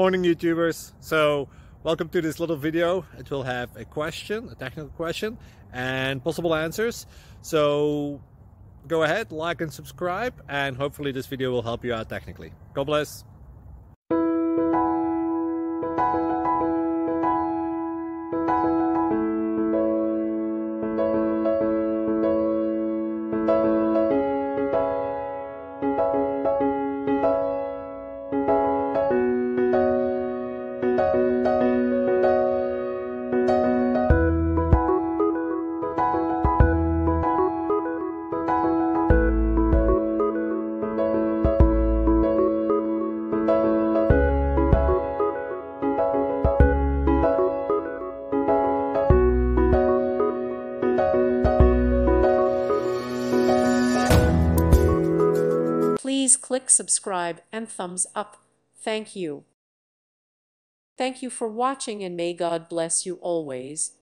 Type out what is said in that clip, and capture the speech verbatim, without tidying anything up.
Morning YouTubers. So welcome to this little video. It will have a question, a technical question, and possible answers. So go ahead, like and subscribe, and hopefully this video will help you out technically. God bless. Please click subscribe and thumbs up. Thank you. Thank you for watching, and may God bless you always.